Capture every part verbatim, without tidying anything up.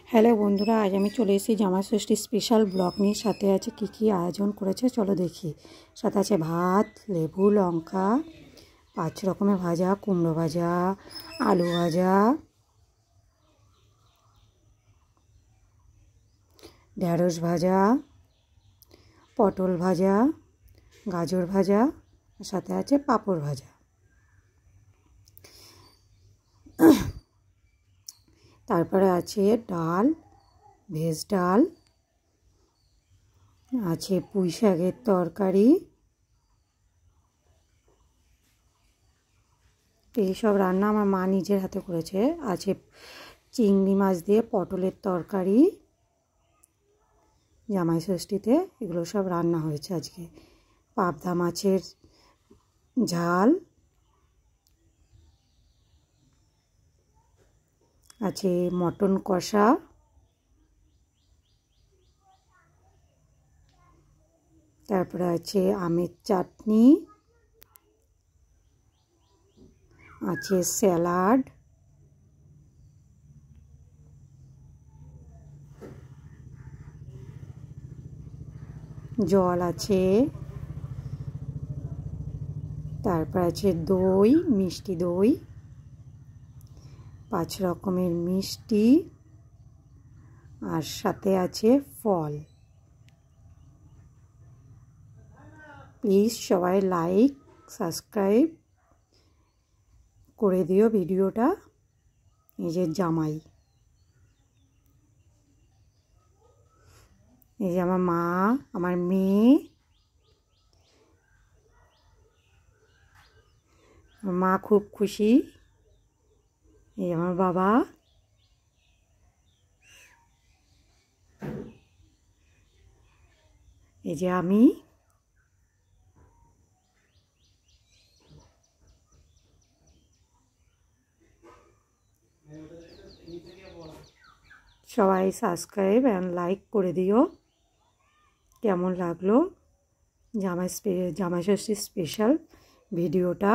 Hello বন্ধুরা, আজ আমি চলে এসেছি জামাই ষষ্ঠী স্পেশাল ব্লগ নিয়ে। সাথে আছে কি কি আয়োজন করেছে চলো দেখি। সাথে আছে ভাত, লেবু, লঙ্কা, পাঁচ রকমের ভাজা, কুমড়ো ভাজা, আলু ভাজা, ঢেঁড়স ভাজা, পটল ভাজা, গাজর ভাজা, সাথে আছে পাঁপড় ভাজা। তারপরে আছে ডাল, ভেজ ডাল, আছে পুঁই শাকের তরকারি। এইসব রান্না আমার মা নিজের হাতে করেছে। আছে চিংড়ি মাছ দিয়ে পটলের তরকারি। জামাই ষষ্ঠীতে এগুলো সব রান্না হয়েছে আজকে। পাবদা মাছের ঝাল, আছে মটন কষা, তারপরে আছে আমের চাটনি, আছে স্যালাড, জল আছে, তারপর আছে দই, মিষ্টি দই, পাঁচ রকমের মিষ্টি, আর সাথে আছে ফল। প্লিজ সবাই লাইক সাবস্ক্রাইব করে দিও ভিডিওটা। নিজের জামাই, এই যে আমার মা, আমার মেয়ে, আমার মা খুব খুশি। এই আমার বাবা, এই যে আমি। সবাই সাবস্ক্রাইব অ্যান্ড লাইক করে দিও। কেমন লাগলো জামাই জামাই ষষ্ঠীর স্পেশাল ভিডিওটা?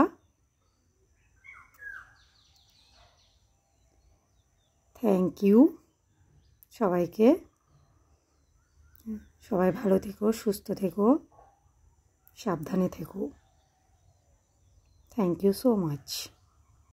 থ্যাংক ইউ সবাইকে। সবাই ভালো থেকো, সুস্থ থেকো, সাবধানে থেকো। Thank you so much.